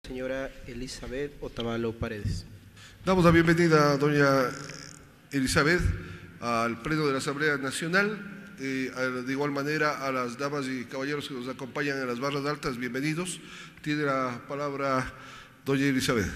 Señora Elizabeth Otavalo Paredes. Damos la bienvenida a doña Elizabeth al Pleno de la Asamblea Nacional. De igual manera a las damas y caballeros que nos acompañan en las barras altas, bienvenidos. Tiene la palabra doña Elizabeth.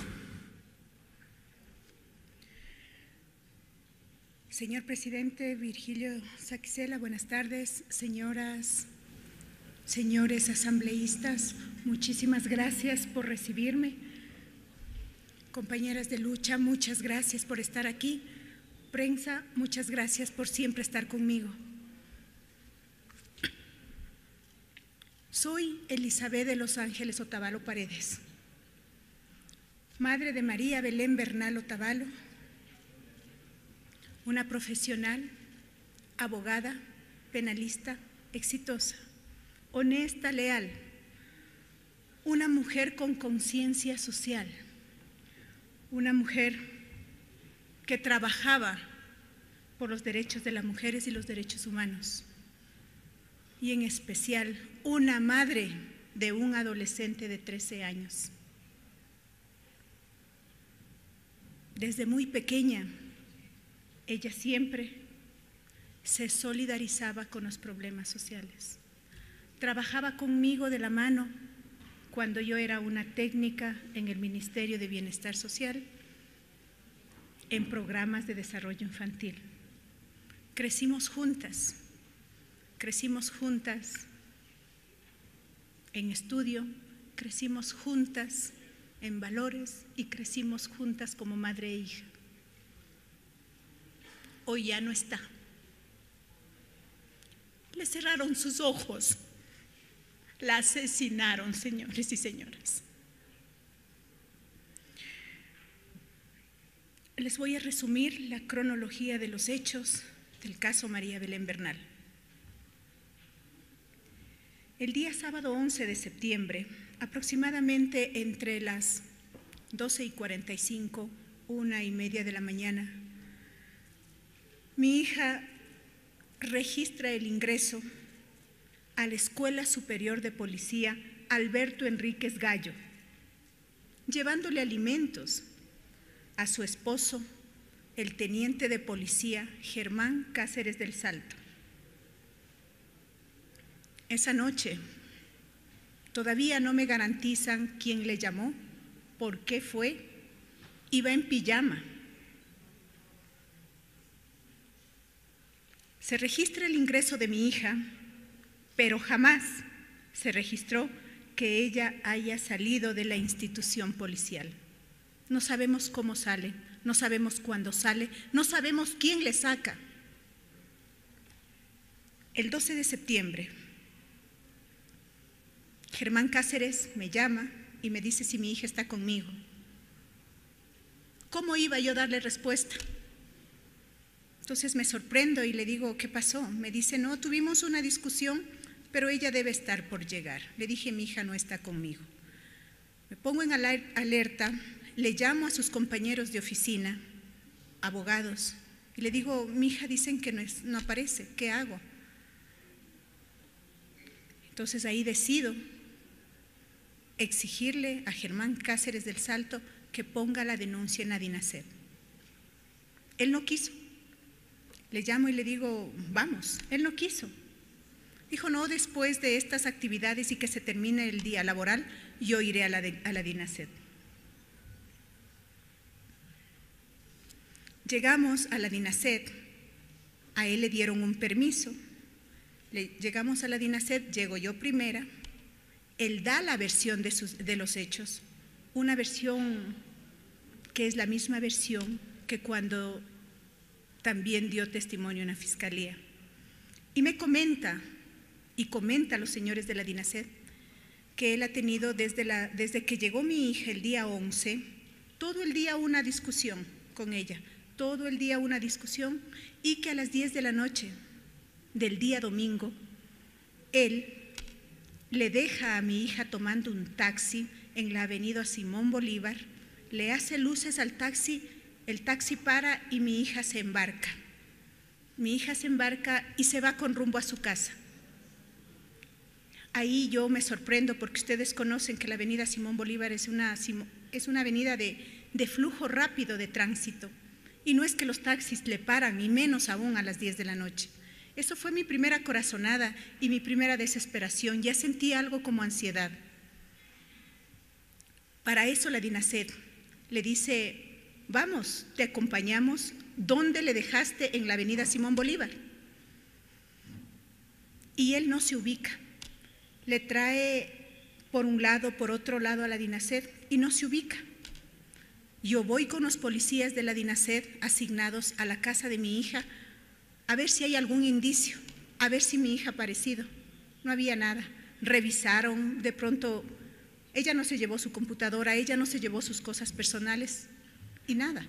Señor presidente Virgilio Saquicela, buenas tardes. Señoras, señores asambleístas, muchísimas gracias por recibirme. Compañeras de lucha, muchas gracias por estar aquí. Prensa, muchas gracias por siempre estar conmigo. Soy Elizabeth de Los Ángeles Otavalo Paredes, madre de María Belén Bernal Otavalo, una profesional, abogada, penalista, exitosa, honesta, leal, una mujer con conciencia social, una mujer que trabajaba por los derechos de las mujeres y los derechos humanos, y en especial una madre de un adolescente de 13 años. Desde muy pequeña, ella siempre se solidarizaba con los problemas sociales. Trabajaba conmigo de la mano cuando yo era una técnica en el Ministerio de Bienestar Social, en programas de desarrollo infantil. Crecimos juntas en estudio, crecimos juntas en valores y crecimos juntas como madre e hija. Hoy ya no está. Le cerraron sus ojos, la asesinaron, señores y señoras. Les voy a resumir la cronología de los hechos del caso María Belén Bernal. El día sábado 11 de septiembre, aproximadamente entre las 12:45, 1:30 de la mañana, mi hija registra el ingreso a la Escuela Superior de Policía Alberto Enríquez Gallo, llevándole alimentos a su esposo, el teniente de policía Germán Cáceres del Salto. Esa noche todavía no me garantizan quién le llamó, por qué fue, iba en pijama. Se registra el ingreso de mi hija, pero jamás se registró que ella haya salido de la institución policial. No sabemos cómo sale, no sabemos cuándo sale, no sabemos quién le saca. El 12 de septiembre, Germán Cáceres me llama y me dice si mi hija está conmigo. ¿Cómo iba yo a darle respuesta? Entonces me sorprendo y le digo, ¿qué pasó? Me dice, no, tuvimos una discusión, pero ella debe estar por llegar. Le dije, mi hija no está conmigo. Me pongo en alerta, le llamo a sus compañeros de oficina, abogados, y le digo, mi hija dicen que no aparece, ¿qué hago? Entonces ahí decido exigirle a Germán Cáceres del Salto que ponga la denuncia en la DINASED. Él no quiso. Le llamo y le digo, vamos, él no quiso. Dijo, no, después de estas actividades y que se termine el día laboral, yo iré a la DINASED. Llegamos a la DINASED, a él le dieron un permiso. Llegamos a la DINASED, llego yo primera, él da la versión de los hechos, una versión que es la misma versión que cuando también dio testimonio en la fiscalía. Y me comenta, y comenta a los señores de la DINASED, que él ha tenido desde que llegó mi hija el día 11, todo el día una discusión con ella, todo el día una discusión, y que a las 10 de la noche del día domingo, él le deja a mi hija tomando un taxi en la avenida Simón Bolívar, le hace luces al taxi, el taxi para y mi hija se embarca. Mi hija se embarca y se va con rumbo a su casa. Ahí yo me sorprendo porque ustedes conocen que la avenida Simón Bolívar es una avenida de flujo rápido de tránsito. Y no es que los taxis le paran, y menos aún a las 10 de la noche. Eso fue mi primera corazonada y mi primera desesperación. Ya sentí algo como ansiedad. Para eso la DINASED le dice: vamos, te acompañamos. ¿Dónde le dejaste? En la avenida Simón Bolívar. Y él no se ubica. Le trae por un lado, por otro lado a la DINASED y no se ubica. Yo voy con los policías de la DINASED asignados a la casa de mi hija a ver si hay algún indicio, a ver si mi hija ha aparecido. No había nada. Revisaron, de pronto, ella no se llevó su computadora, ella no se llevó sus cosas personales y nada.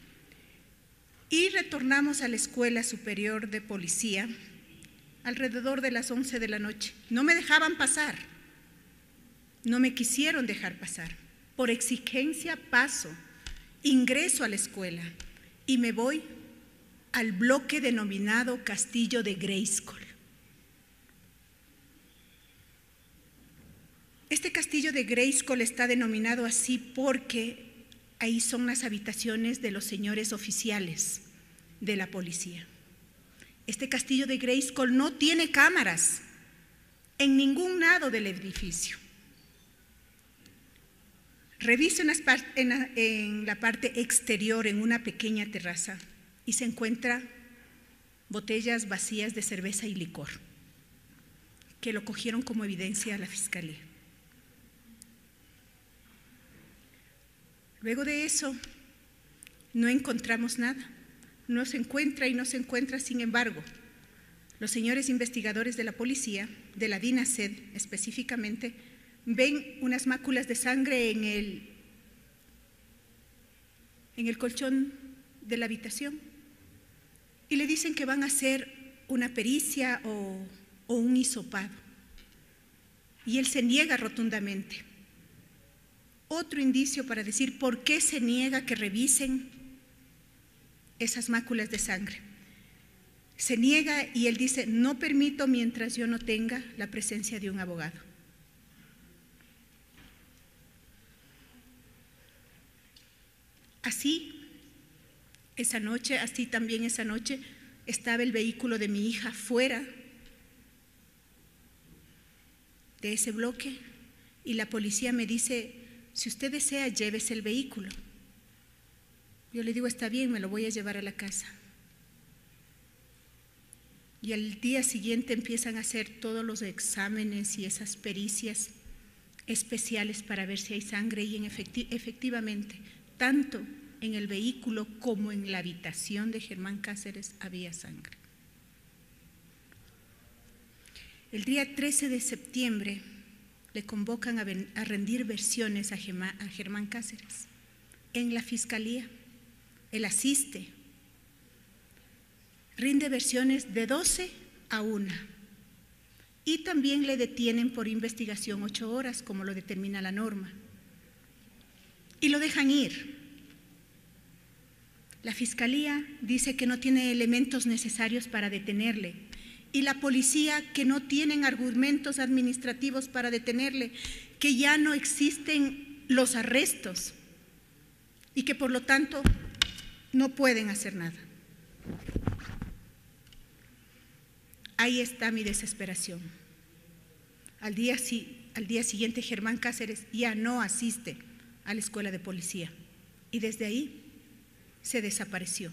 Y retornamos a la Escuela Superior de Policía alrededor de las 11 de la noche. No me dejaban pasar, no me quisieron dejar pasar. Por exigencia paso, ingreso a la escuela y me voy al bloque denominado Castillo de Grayskull. Este Castillo de Grayskull está denominado así porque ahí son las habitaciones de los señores oficiales de la policía. Este Castillo de Grayskull no tiene cámaras en ningún lado del edificio. Reviso en la parte exterior, en una pequeña terraza, y se encuentra botellas vacías de cerveza y licor, que lo cogieron como evidencia a la fiscalía. Luego de eso, no encontramos nada. No se encuentra y no se encuentra. Sin embargo, los señores investigadores de la policía, de la DINASED específicamente, ven unas máculas de sangre en el colchón de la habitación y le dicen que van a hacer una pericia o un hisopado. Y él se niega rotundamente. Otro indicio para decir por qué se niega que revisen esas máculas de sangre. Se niega y él dice: no permito mientras yo no tenga la presencia de un abogado. Así también esa noche estaba el vehículo de mi hija fuera de ese bloque y la policía me dice: si usted desea, llévese el vehículo. Yo le digo: está bien, me lo voy a llevar a la casa. Y al día siguiente empiezan a hacer todos los exámenes y esas pericias especiales para ver si hay sangre, y efectivamente, tanto en el vehículo como en la habitación de Germán Cáceres había sangre. El día 13 de septiembre le convocan a rendir versiones a Germán Cáceres en la fiscalía. Él asiste, rinde versiones de 12 a 1 y también le detienen por investigación 8 horas, como lo determina la norma, y lo dejan ir. La fiscalía dice que no tiene elementos necesarios para detenerle y la policía que no tienen argumentos administrativos para detenerle, que ya no existen los arrestos y que por lo tanto no pueden hacer nada. Ahí está mi desesperación. Al día siguiente Germán Cáceres ya no asiste a la escuela de policía y desde ahí se desapareció.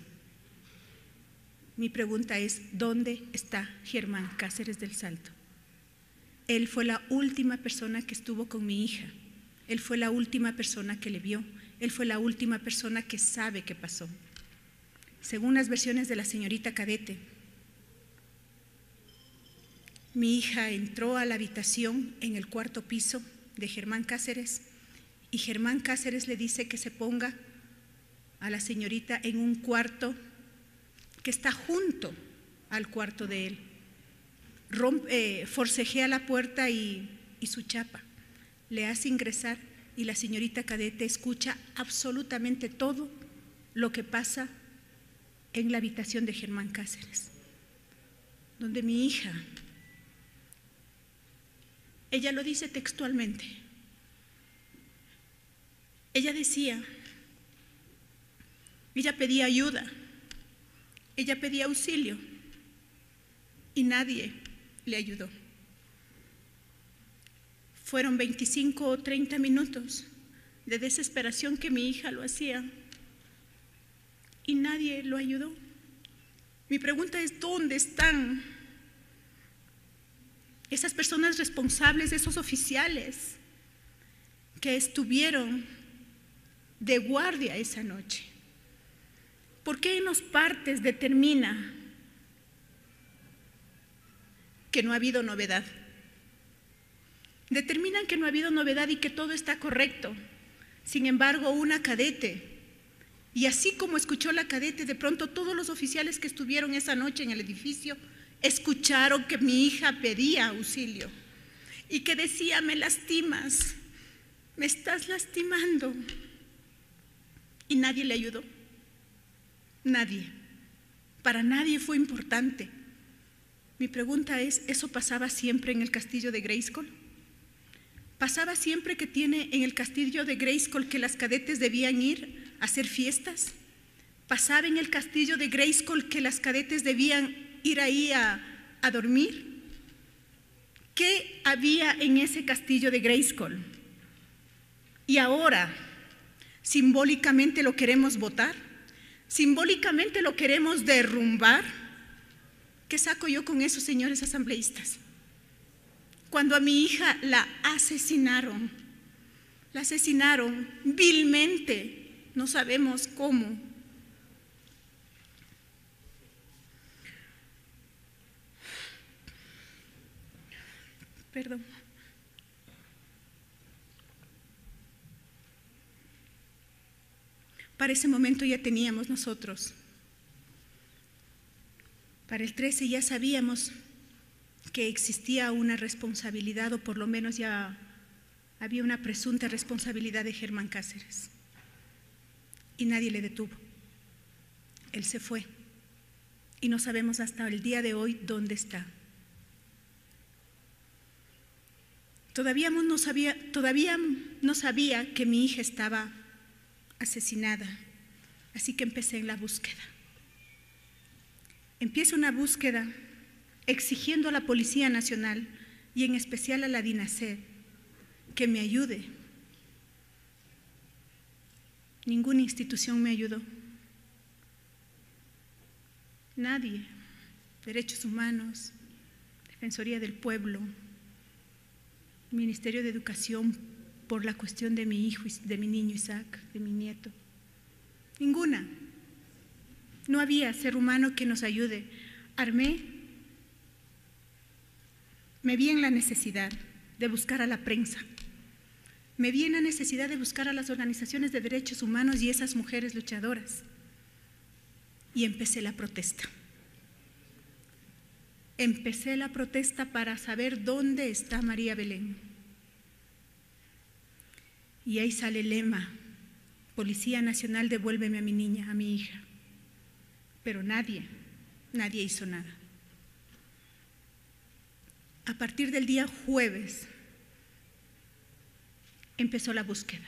Mi pregunta es: ¿dónde está Germán Cáceres del Salto? Él fue la última persona que estuvo con mi hija, él fue la última persona que le vio, él fue la última persona que sabe qué pasó. Según las versiones de la señorita Cadete, mi hija entró a la habitación en el 4º piso de Germán Cáceres y Germán Cáceres le dice que se ponga a la señorita en un cuarto que está junto al cuarto de él. Forcejea la puerta y su chapa, le hace ingresar y la señorita Cadete escucha absolutamente todo lo que pasa en la habitación de Germán Cáceres, donde mi hija Ella lo dice textualmente. Ella decía, ella pedía ayuda, ella pedía auxilio y nadie le ayudó. Fueron 25 o 30 minutos de desesperación que mi hija lo hacía y nadie lo ayudó. Mi pregunta es, ¿dónde están esas personas responsables, esos oficiales que estuvieron de guardia esa noche? ¿Por qué en los partes determina que no ha habido novedad? Determinan que no ha habido novedad y que todo está correcto. Sin embargo, una cadete, y así como escuchó la cadete, de pronto todos los oficiales que estuvieron esa noche en el edificio escucharon que mi hija pedía auxilio y que decía, me lastimas, me estás lastimando. Y nadie le ayudó. Nadie. Para nadie fue importante. Mi pregunta es, ¿eso pasaba siempre en el castillo de Grayskull? ¿Pasaba siempre que tiene en el castillo de Grayskull que las cadetes debían ir a hacer fiestas? ¿Pasaba en el castillo de Grayskull que las cadetes debían ir ahí a dormir? ¿Qué había en ese castillo de Grayskull? Y ahora, simbólicamente lo queremos botar, simbólicamente lo queremos derrumbar. ¿Qué saco yo con esos señores asambleístas? Cuando a mi hija la asesinaron vilmente, no sabemos cómo. Perdón. Para ese momento ya teníamos nosotros. Para el 13 ya sabíamos que existía una responsabilidad, o por lo menos ya había una presunta responsabilidad de Germán Cáceres. Y nadie le detuvo. Él se fue. Y no sabemos hasta el día de hoy dónde está. Todavía no sabía que mi hija estaba asesinada. Así que empecé en la búsqueda. Empiezo una búsqueda exigiendo a la Policía Nacional y en especial a la DINASED que me ayude. Ninguna institución me ayudó. Nadie. Derechos Humanos, Defensoría del Pueblo, Ministerio de Educación por la cuestión de mi hijo, de mi niño Isaac, de mi nieto. Ninguna. No había ser humano que nos ayude. Me vi en la necesidad de buscar a la prensa. Me vi en la necesidad de buscar a las organizaciones de derechos humanos y esas mujeres luchadoras. Y empecé la protesta. Empecé la protesta para saber dónde está María Belén. Y ahí sale el lema: Policía Nacional, devuélveme a mi niña, a mi hija. Pero nadie hizo nada. A partir del día jueves empezó la búsqueda.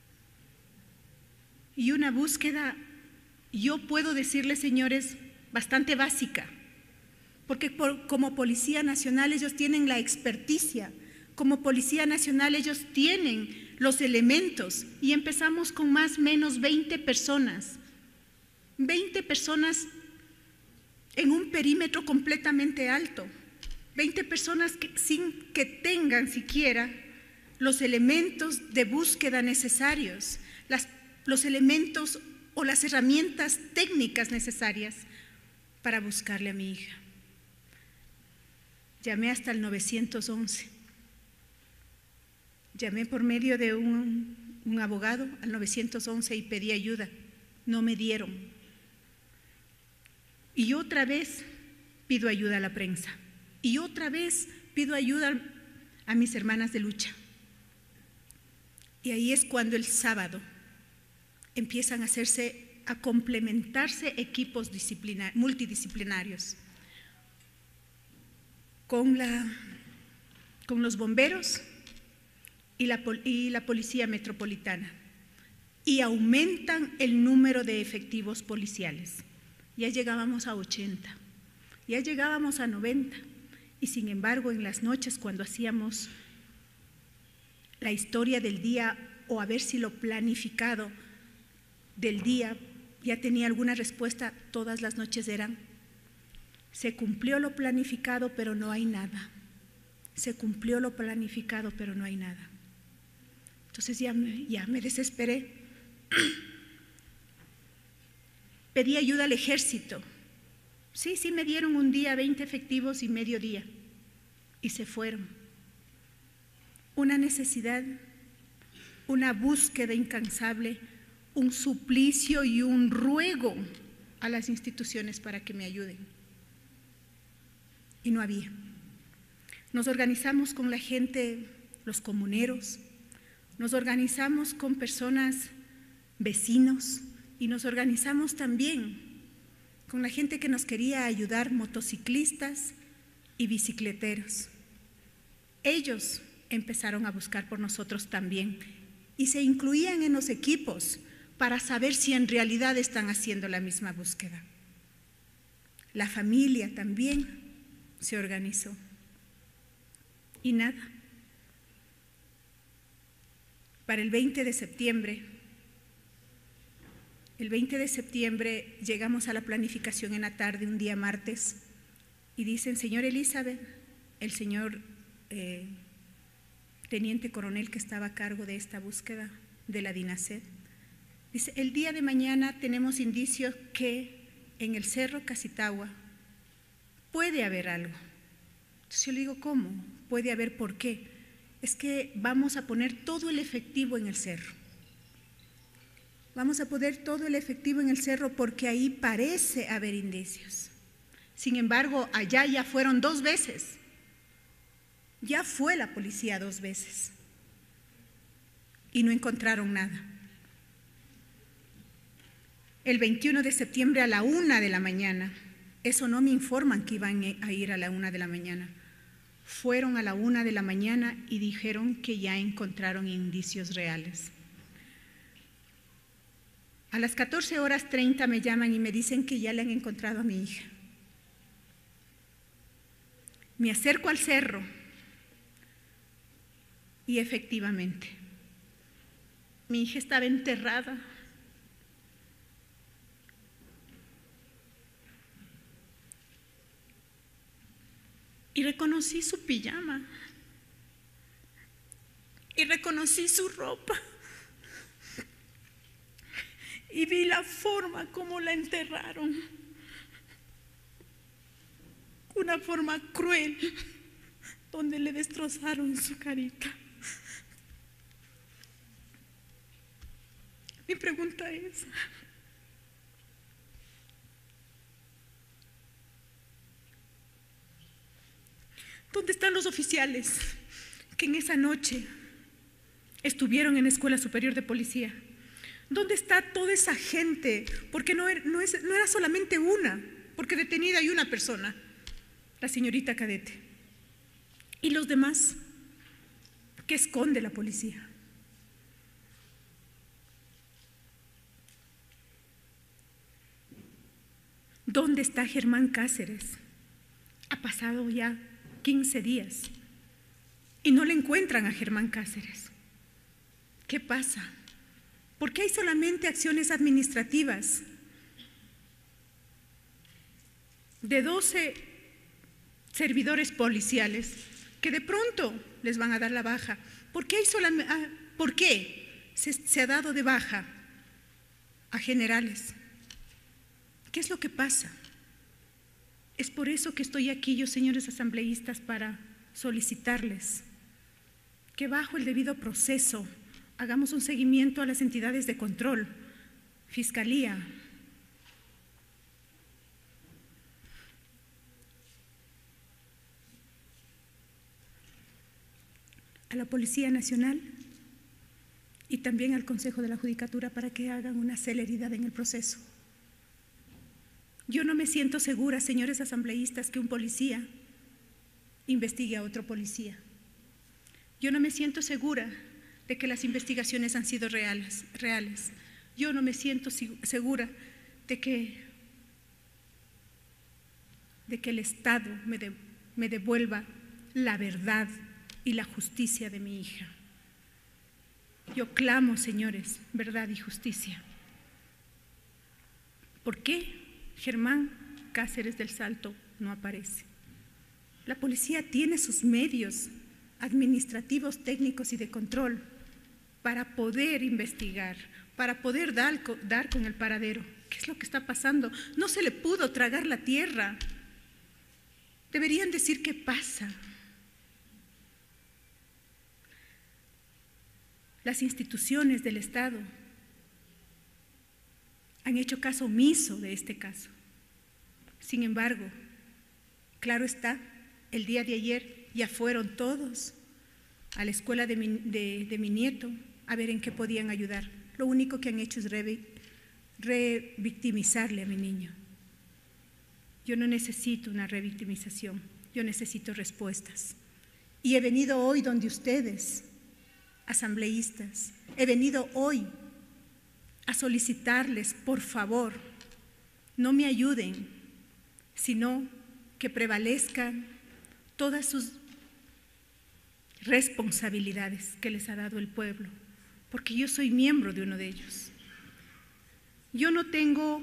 Y una búsqueda, yo puedo decirles, señores, bastante básica, porque como Policía Nacional ellos tienen la experticia, como Policía Nacional ellos tienen los elementos, y empezamos con más o menos 20 personas. 20 personas en un perímetro completamente alto, 20 personas sin que tengan siquiera los elementos de búsqueda necesarios, los elementos o las herramientas técnicas necesarias para buscarle a mi hija. Llamé hasta el 911, llamé por medio de un abogado al 911 y pedí ayuda, no me dieron. Y otra vez pido ayuda a la prensa. Y otra vez pido ayuda a mis hermanas de lucha. Y ahí es cuando el sábado empiezan a complementarse equipos multidisciplinarios con con los bomberos y la Policía Metropolitana, y aumentan el número de efectivos policiales. Ya llegábamos a 80, ya llegábamos a 90, y sin embargo en las noches cuando hacíamos la historia del día o a ver si lo planificado del día ya tenía alguna respuesta, todas las noches eran: se cumplió lo planificado pero no hay nada, se cumplió lo planificado pero no hay nada. Entonces ya me desesperé. Pedí ayuda al ejército. Sí, me dieron un día 20 efectivos y mediodía y se fueron. Una necesidad, una búsqueda incansable, un suplicio y un ruego a las instituciones para que me ayuden. Y no había. Nos organizamos con la gente, los comuneros, nos organizamos con personas, vecinos, y nos organizamos también con la gente que nos quería ayudar, motociclistas y bicicleteros. Ellos empezaron a buscar por nosotros también y se incluían en los equipos para saber si en realidad están haciendo la misma búsqueda. La familia también se organizó y nada. Para el 20 de septiembre llegamos a la planificación en la tarde, un día martes, y dicen: señor Elizabeth, el señor teniente coronel que estaba a cargo de esta búsqueda de la DINASED, dice: el día de mañana tenemos indicios que en el Cerro Casitagua puede haber algo. Entonces yo le digo: ¿cómo? ¿Puede haber? ¿Por qué? Es que vamos a poner todo el efectivo en el cerro. Vamos a poner todo el efectivo en el cerro porque ahí parece haber indicios. Sin embargo, allá ya fueron 2 veces. Ya fue la policía 2 veces. Y no encontraron nada. El 21 de septiembre a la 1 de la mañana, eso no me informan que iban a ir a la 1 de la mañana. Fueron a la 1 de la mañana y dijeron que ya encontraron indicios reales. A las 14:30 me llaman y me dicen que ya le han encontrado a mi hija. Me acerco al cerro y efectivamente, mi hija estaba enterrada. Y reconocí su pijama. Y reconocí su ropa. Y vi la forma como la enterraron. Una forma cruel, donde le destrozaron su carita. Mi pregunta es: ¿dónde están los oficiales que en esa noche estuvieron en la Escuela Superior de Policía? ¿Dónde está toda esa gente? Porque no era solamente una, porque detenida hay una persona, la señorita cadete. ¿Y los demás? ¿Qué esconde la policía? ¿Dónde está Germán Cáceres? Ha pasado ya 15 días y no le encuentran a Germán Cáceres. ¿Qué pasa? ¿Por qué hay solamente acciones administrativas de 12 servidores policiales que de pronto les van a dar la baja? ¿Por qué se ha dado de baja a generales? ¿Qué es lo que pasa? Es por eso que estoy aquí yo, señores asambleístas, para solicitarles que bajo el debido proceso hagamos un seguimiento a las entidades de control, Fiscalía, a la Policía Nacional y también al Consejo de la Judicatura para que hagan una celeridad en el proceso. Yo no me siento segura, señores asambleístas, que un policía investigue a otro policía. Yo no me siento segura de que las investigaciones han sido reales. Yo no me siento segura de que el Estado me devuelva la verdad y la justicia de mi hija. Yo clamo, señores, verdad y justicia. ¿Por qué Germán Cáceres del Salto no aparece? La policía tiene sus medios administrativos, técnicos y de control para poder investigar, para poder dar con el paradero. ¿Qué es lo que está pasando? No se le pudo tragar la tierra. Deberían decir qué pasa. Las instituciones del Estado han hecho caso omiso de este caso. Sin embargo, claro está, el día de ayer ya fueron todos a la escuela de mi nieto a ver en qué podían ayudar. Lo único que han hecho es revictimizarle a mi niño. Yo no necesito una revictimización, yo necesito respuestas. Y he venido hoy donde ustedes, asambleístas, he venido hoy a solicitarles, por favor, no me ayuden, sino que prevalezcan todas sus responsabilidades que les ha dado el pueblo, porque yo soy miembro de uno de ellos. Yo no tengo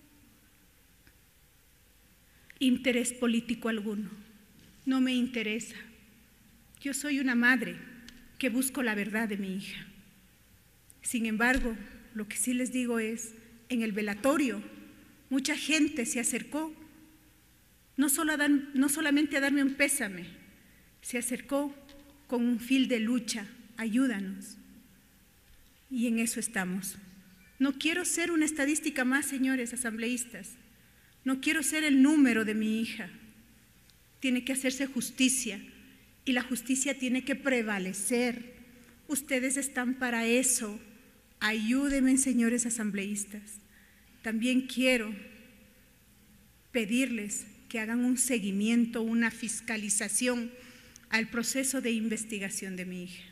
interés político alguno, no me interesa. Yo soy una madre que busco la verdad de mi hija. Sin embargo, lo que sí les digo es, en el velatorio, mucha gente se acercó, no solamente a darme un pésame, se acercó con un fil de lucha, ayúdanos. Y en eso estamos. No quiero ser una estadística más, señores asambleístas. No quiero ser el número de mi hija. Tiene que hacerse justicia y la justicia tiene que prevalecer. Ustedes están para eso. Ayúdenme, señores asambleístas. También quiero pedirles que hagan un seguimiento, una fiscalización al proceso de investigación de mi hija.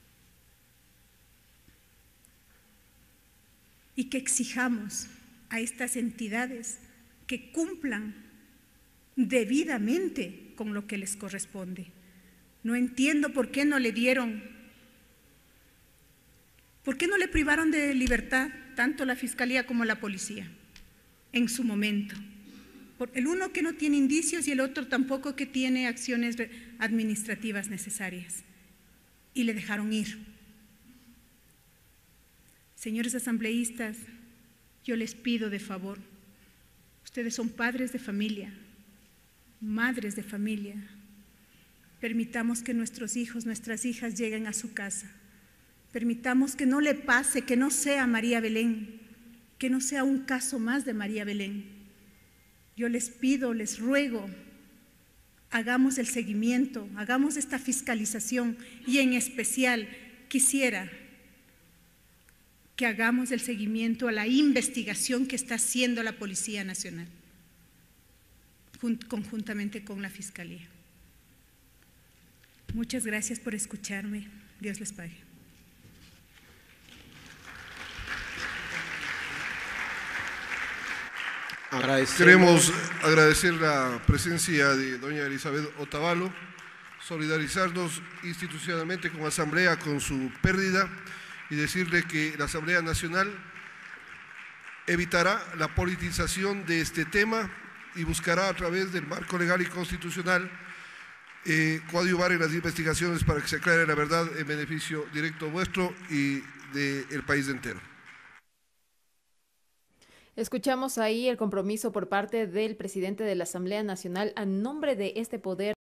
Y que exijamos a estas entidades que cumplan debidamente con lo que les corresponde. No entiendo por qué no le dieron, por qué no le privaron de libertad tanto la Fiscalía como la policía en su momento. El uno que no tiene indicios y el otro tampoco que tiene acciones administrativas necesarias. Y le dejaron ir. Señores asambleístas, yo les pido de favor, ustedes son padres de familia, madres de familia, permitamos que nuestros hijos, nuestras hijas lleguen a su casa, permitamos que no le pase, que no sea María Belén, que no sea un caso más de María Belén. Yo les pido, les ruego, hagamos el seguimiento, hagamos esta fiscalización y en especial quisiera que hagamos el seguimiento a la investigación que está haciendo la Policía Nacional, conjuntamente con la Fiscalía. Muchas gracias por escucharme. Dios les pague. Queremos agradecer la presencia de doña Elizabeth Otavalo, solidarizarnos institucionalmente con la Asamblea con su pérdida y decirle que la Asamblea Nacional evitará la politización de este tema y buscará a través del marco legal y constitucional coadyuvar en las investigaciones para que se aclare la verdad en beneficio directo vuestro y del país entero. Escuchamos ahí el compromiso por parte del presidente de la Asamblea Nacional a nombre de este poder